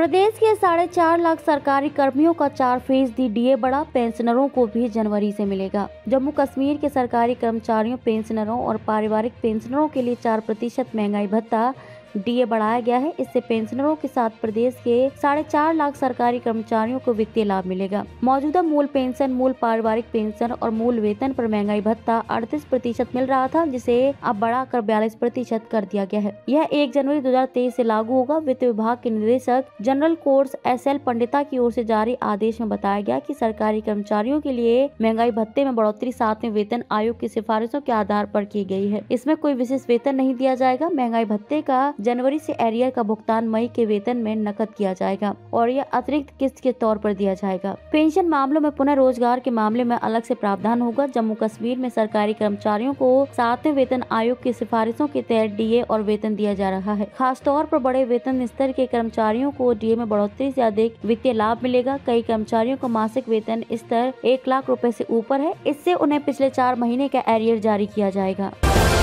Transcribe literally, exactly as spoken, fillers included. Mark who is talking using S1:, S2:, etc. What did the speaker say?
S1: प्रदेश के साढ़े चार लाख सरकारी कर्मियों का चार फीसदी डीए बढ़ा, पेंशनरों को भी जनवरी से मिलेगा। जम्मू कश्मीर के सरकारी कर्मचारियों, पेंशनरों और पारिवारिक पेंशनरों के लिए चार प्रतिशत महंगाई भत्ता डीए बढ़ाया गया है। इससे पेंशनरोों के साथ प्रदेश के साढ़े चार लाख सरकारी कर्मचारियों को वित्तीय लाभ मिलेगा। मौजूदा मूल पेंशन, मूल पारिवारिक पेंशन और मूल वेतन पर महंगाई भत्ता अड़तीस प्रतिशत मिल रहा था, जिसे अब बढ़ाकर बयालीस प्रतिशत कर दिया गया है। यह एक जनवरी दो हजार तेईस से लागू होगा। वित्त विभाग के निदेशक general course S L Pandita की ओर से जारी आदेश में बताया गया कि सरकारी कर्मचारियों के लिए महंगाई भत्ते में बढ़ोतरी सातवें वेतन आयोग की सिफारिशों के आधार पर की गई है। इसमें कोई विशेष वेतन नहीं दिया जाएगा। महंगाई भत्ते का जनवरी से एरियर का भुगतान मई के वेतन में नकद किया जाएगा और यह अतिरिक्त किस्त के तौर पर दिया जाएगा। पेंशन मामलों में पुनः रोजगार के मामले में अलग से प्रावधान होगा। जम्मू कश्मीर में सरकारी कर्मचारियों को सातवें वेतन आयोग की सिफारिशों के तहत डीए और वेतन दिया जा रहा है। खासतौर पर बड़े वेतन स्तर के कर्मचारियों को डीए में बढ़ोतरी से अधिक वित्तीय लाभ मिलेगा। कई कर्मचारियों का मासिक वेतन स्तर एक लाख रुपए से ऊपर है। इससे उन्हें पिछले चार महीने का एरियर जारी किया जाएगा।